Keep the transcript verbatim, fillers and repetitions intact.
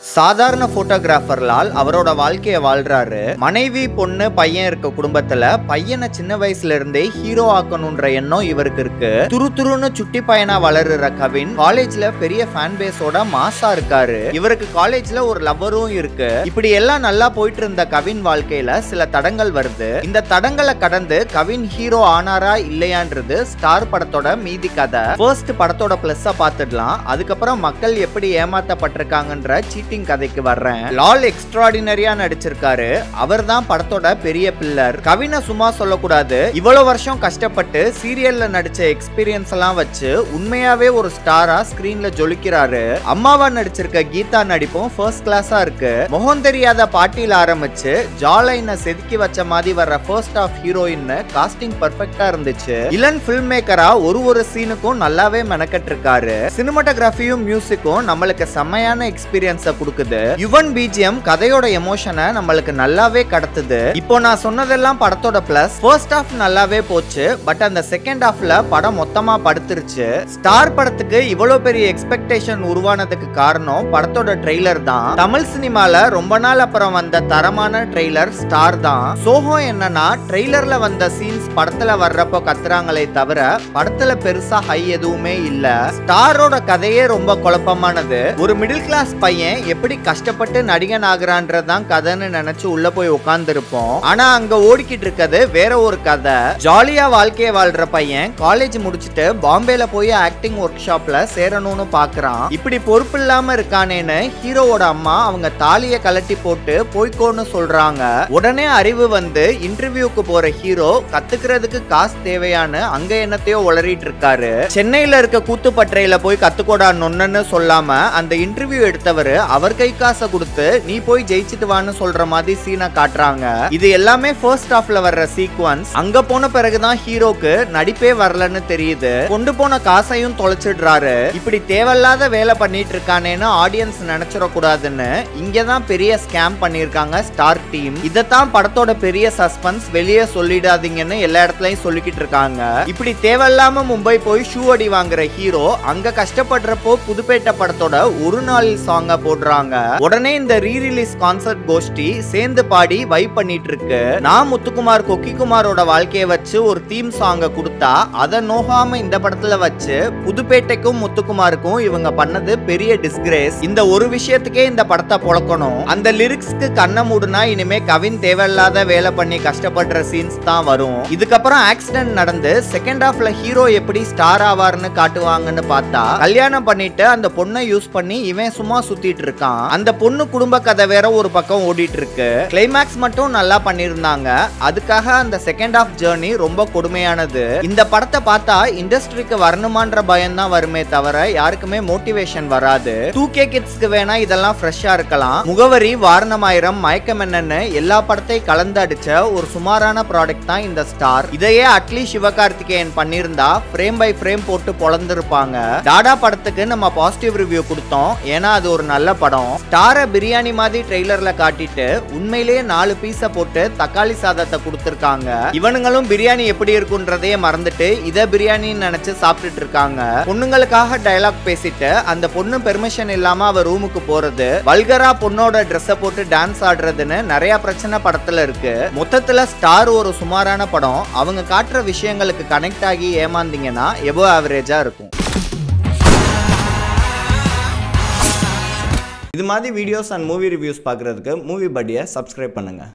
சாதாரண போட்டோகிராஃபர்லால் அவரோட வாழ்க்கைய வாழ்றாரு. மனைவி பொண்ணு பையன் இருக்க குடும்பத்துல பையனை சின்ன வயசுல இருந்தே ஹீரோ ஆக்கணும்ன்ற எண்ணம் இவருக்கு இருக்கு. துரு துருன்னு சுட்டி பையனா வளருற கவின் காலேஜ்ல பெரிய ஃபேன் பேஸோட மாசா இருக்காரு. இவருக்கு காலேஜ்ல ஒரு லவ்வரும் இருக்கு. இப்படி எல்லாம் நல்லா போயிட்டு இருந்த கவின் வாழ்க்கையில சில தடங்கள் வருது. இந்த தடங்களை கடந்து கவின் ஹீரோ ஆனாரா இல்லையான்றது ஸ்டார் படத்தோட மீதி கதை. ஃபர்ஸ்ட் படத்தோட பிளஸ் பாத்துடலாம், அதுக்கப்புறம் மக்கள் எப்படி ஏமாத்தப்பட்டிருக்காங்கன்ற சீட்டிங் கதைக்கு வர்றேன். லால் எக்ஸ்ட்ராடினரியா நடிச்சிருக்காரு. அவர் தான் படத்தோட பெரிய பில்லர். கவினை சும்மா சொல்லக்கூடாது. இவ்வளவு வருஷம் கஷ்டப்பட்டு சீரியல்ல நடிச்ச எக்ஸ்பீரியன்ஸ் எல்லாம் வச்சு உண்மையாவே ஒரு ஸ்டாரா ஸ்கிரீன்ல ஜொலிக்கிறாரு. அம்மாவா நடிச்சிருக்க கீதா நடிப்பும் ஃபர்ஸ்ட் கிளாஸா இருக்கு. முகம் தெரியாத பாட்டியில ஆரம்பிச்சு ஜாலைனை செதுக்கி வச்ச மாதிரி வர்ற ஃபர்ஸ்ட் ஆஃப் ஹீரோயின் காஸ்டிங் பர்ஃபெக்ட்டா இருந்துச்சு. இளன் ஃபில்ம் மேக்கரா ஒரு ஒரு சீனுக்கும் நல்லாவே மெனக்கட்டு இருக்காரு. சினிமாட்டோகிராஃபியும் மியூசிக்கும் நம்மளுக்கு செம்மையான எக்ஸ்பீரியன்ஸ கொடுக்குது. யுவன் பிஜிஎம் கதையோட எமோஷனை நம்மளுக்கு நல்லாவே கடத்துது. இப்போ நான் சொன்னதெல்லாம் படத்தோட பிளஸ். ஃபர்ஸ்ட் ஹாஃப் நல்லாவே போச்சு, பட் அந்த செகண்ட் ஹாஃப்ல படம் மொத்தமா படுத்துருச்சு. ஸ்டார் படத்துக்கு இவ்வளவு பெரிய எக்ஸ்பெக்டேஷன் உருவானதுக்கு காரணம் படத்தோட ட்ரெய்லர் தான். தமிழ் சினிமால ரொம்ப நாள் அப்புறம் வந்த தரமான ட்ரெய்லர் ஸ்டார் தான். சோகம் என்னன்னா ட்ரெய்லர்ல வந்த சீன்ஸ் படத்துல வர்றப்போ கத்துறாங்களே தவிர படத்துல பெருசா ஹை எதுவுமே இல்ல. ஸ்டாரோட கதையே ரொம்ப குழப்பமானது. ஒரு மிடில் கிளாஸ் பையன் எப்படி கஷ்டப்பட்டு நடிகன் ஆகுறான்றதான் கதைன்னு நினைச்சு உள்ள போய் உட்கார்ந்து இருப்போம். ஆனா அங்க ஓடிக்கிட்டு இருக்கிறது வேற ஒரு கதை. ஜாலியா வாழ்க்கைய வாழ்ற பையன் காலேஜ் முடிச்சுட்டு பாம்பேல போய் ஆக்டிங் ஒர்க் ஷாப்ல சேரணும்னு பாக்குறான். இப்படி பொறுப்பு இல்லாம இருக்கானேன்னு ஹீரோவோட அம்மா அவங்க தாலிய கலட்டி போட்டு போய்க்கோன்னு சொல்றாங்க. உடனே அறிவு வந்து இன்டர்வியூக்கு போற ஹீரோ கத்துக்கிறதுக்கு காசு தேவையானு அங்க என்னத்தையோ உளறிட்டு இருக்காரு. சென்னையில இருக்க கூத்துப்பற்றையில போய் கத்துக்கோடா நொன்னு சொல்லாம அந்த இன்டர்வியூ எடுத்தவரு அவர் கை காசை கொடுத்து நீ போய் ஜெயிச்சிட்டு வான்னு சொல்ற மாதிரி சீனை காட்டுறாங்க. இது எல்லாமே ஃபர்ஸ்ட் ஹாஃப்ல வர்ற சீக்வன்ஸ். அங்க போன பிறகுதான் ஹீரோக்கு நடிப்பே வரலன்னு தெரியுது. கொண்டு போன காசையும் தொலைச்சிடுறாரு. இப்படி தேவையில்லாத வேலை பண்ணிட்டு இருக்கானேன்னு ஆடியன்ஸ் நினைச்சிட கூடாதுன்னு இங்கதான் பெரிய ஸ்கேம் பண்ணிருக்காங்க ஸ்டார் டீம். இதத்தான் படத்தோட பெரிய சஸ்பென்ஸ், வெளியே சொல்லிடாதீங்கன்னு எல்லா இடத்துலயும் சொல்லிக்கிட்டு இருக்காங்க. இப்படி தேவையில்லாம மும்பை போய் ஷூ அடி வாங்குற ஹீரோ அங்க கஷ்டப்படுறப்போ புதுப்பேட்டை படத்தோட ஒரு நாள் சாங்க போடுறாங்க. உடனே இந்த ரீ ரிலீஸ் கான்சர்ட் கோஷ்டி சேர்ந்து பாடி வைப் பண்ணிட்டு இருக்கு. நான் முத்துக்குமார் கொக்கிக்குமாரோட வாழ்க்கையை வச்சு ஒரு தீம் சாங்க கொடுத்தா அதை நோகாம இந்த படத்துல வச்சு புதுப்பேட்டைக்கும் முத்துக்குமாருக்கும் இவங்க பண்ணது பெரிய டிஸ்கிரேஸ். இந்த ஒரு விஷயத்துக்கே இந்த படத்தை பொழக்கணும். அந்த லிரிக்ஸ்க்கு கண்ண மூடுனா இனிமே கவின் தேவையில்லாத வேலை பண்ணி கஷ்டப்படுற சீன்ஸ் தான் வரும். இதுக்கப்புறம் ஆக்சிடென்ட் நடந்து செகண்ட் ஹாஃப்ல ஹீரோ எப்படி ஸ்டார் ஆவார்னு காட்டுவாங்கன்னு பார்த்தா கல்யாணம் பண்ணிட்டு அந்த பொண்ணை யூஸ் பண்ணி இவன் சும்மா சுத்திட்டு இருக்கான். அந்த பொண்ணு குடும்ப கதை வேற ஒரு பக்கம் ஓடிட்டு இருக்கு. கிளைமேக்ஸ் மட்டும் நல்லா பண்ணிருந்தாங்க. அதுக்காக அந்த செகண்ட் ஹாஃப் ஜர்னி ரொம்ப கொடுமையானது. இந்த படத்தை பார்த்தா இண்டஸ்ட்ரிக்கு வரணுமான்ற பயம் தான் வருமே தவிர யாருக்குமே மோட்டிவேஷன் வராது. டூ கே கிட்ஸ்க்கு வேணா இதெல்லாம் ஃப்ரெஷ்ஷா இருக்கலாம். முகவரி, வாரணமாயிரம், மயக்கம் என்னன்னு எல்லா படத்தையும் கலந்து அடிச்ச ஒரு சுமாரான ப்ராடக்ட் தான் இந்த ஸ்டார். இதையே அட்லீஸ்ட் சிவகார்த்திகேயன் பண்ணிருந்தா ஃப்ரேம் பை ஃப்ரேம் போட்டு பொளந்திருப்பாங்க. டாடா படத்துக்கு நம்ம பாசிட்டிவ் ரிவ்யூ கொடுத்தோம், ஏன்னா அது ஒரு நல்ல படம். ஸ்டார பிரியாணி மாதிரி ட்ரெய்லர்ல காட்டிட்டு உண்மையிலேயே நாலு பீஸ போட்டு தக்காளி சாதத்தை கொடுத்திருக்காங்க. இவனுங்களும் பிரியாணி எப்படி இருக்குன்றதையே மறந்துட்டு இத பிரியாணின்னு நினைச்சு சாப்பிட்டுட்டு இருக்காங்க. பொண்ணுங்களுக்காக டயலாக் பேசிட்டு அந்த பொண்ணு பெர்மிஷன் இல்லாம அவ ரூமுக்கு போறது, வல்கரா பொண்ணோட ட்ரெஸ்ஸ போட்டு டான்ஸ் ஆடுறதுன்னு நிறைய பிரச்சனை படத்துல இருக்கு. மொத்தத்துல ஸ்டார் ஒரு சுமாரான படம். அவங்க காட்டுற விஷயங்களுக்கு கனெக்ட் ஆகி ஏமாந்தீங்கன்னா எபோ ஆவரேஜா இருக்கும். இது மாதிரி வீடியோஸ் அண்ட் மூவி ரிவ்யூஸ் பார்க்குறதுக்கு மூவி பட்டியை சப்ஸ்கிரைப் பண்ணுங்க.